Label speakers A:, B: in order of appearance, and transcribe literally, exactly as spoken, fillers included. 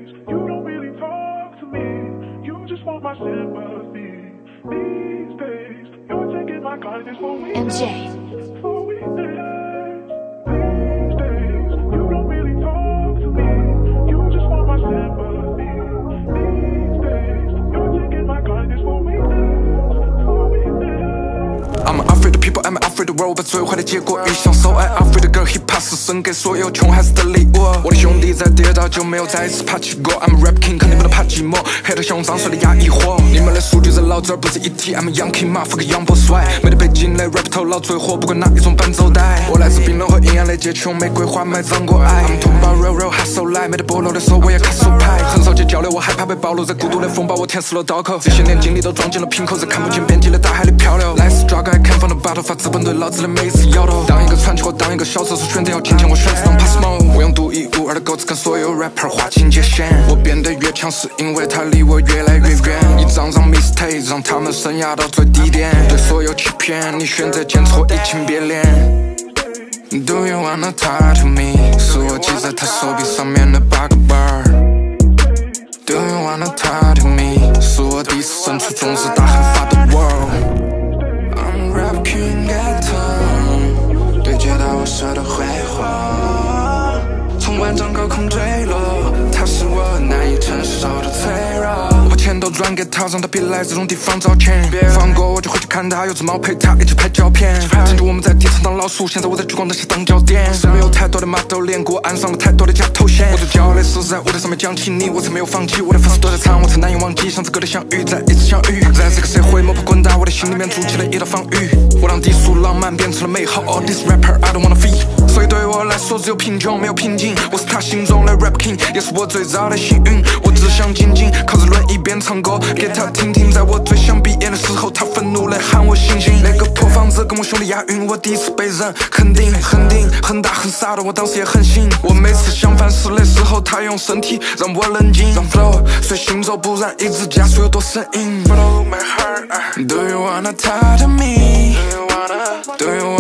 A: You don't really talk to me. You just want my sympathy. These days, you're taking my kindness for weakness.
B: M J.
A: For weakness. These days, you don't really talk to me. You just want my sympathy. These days, you're taking my kindness for weakness. For weakness.
C: I'm afraid of people, I'm afraid of world， 把最坏的结果预想 So I afraid the girl hip hop 是送给所有穷孩子的礼物。我的兄弟在跌倒就没有再一次爬起过。I'm a rap king， 肯定不能怕寂寞。黑的像脏水的压抑火。你们的数据在老子而不是一体。I'm a young king， 马 fuck young boy swag。没得背景类 rap 头脑最火，不管哪一种伴奏带。我来自冰冷和阴暗的街穷，玫瑰花埋葬过爱。I'm talking about real real hustle life， 没得菠萝的手我也卡手牌。很少接交流，我害怕被暴露，在孤独的风暴我填死了刀口。这些年经历都装进了瓶口，在看不见边际的大海里漂流。来自 struggle， I came from the bottom， 发资本对老子的每一次摇头。当一个传奇或当一个小色手，选择要金钱，我选择当 pass smoke。我用独一无二的构词跟所有 rapper 划清界限。我变得越强，是因为他离我越来越远。一张张 mistake 让他们生涯到最低点。对所有欺骗，你选择见错，移情别恋。Do you wanna talk to me？ 是我记在他手臂上面的八个 bar。Do you wanna talk to me？ 是我第一次伸出中指大喊 fuck the world。I'm rap king at time， 对街道我射的挥霍，从万丈高空坠落，它是我难以承受的脆弱。我把钱都转给他，让他别来这种地方找钱。放过我就回去看他，有只猫陪他一起拍胶片。曾经我们在地上当老鼠，现在我在聚光灯下当焦点。身边有太多的马斗脸，给我安上了太多的假头衔。我最骄傲的是在舞台上面讲起你，我才没有放弃。我的粉丝都在唱，我才难以忘记上次歌的相遇，再一次相遇。在这个社会摸爬滚打，我的心里面筑起了一道防御。我让低俗浪漫变成了美好。All this rapper I don't wanna feed。所以对我来说只有贫穷没有平静。我是他心中的 rap king， 也是我最早的幸运。我只想静静靠着轮椅边唱歌给他听听。在我最想毕业的时候，他愤怒地喊我醒醒。那个破房子跟我兄弟押韵，我第一次被人肯定。很定很大很傻的，我当时也很信。我每次想犯事的时候，他用身体让我冷静，让 flow 随行走，不然一直加速有多生硬。Follow my heart。Do you wanna talk to me？ Do you wanna？Do you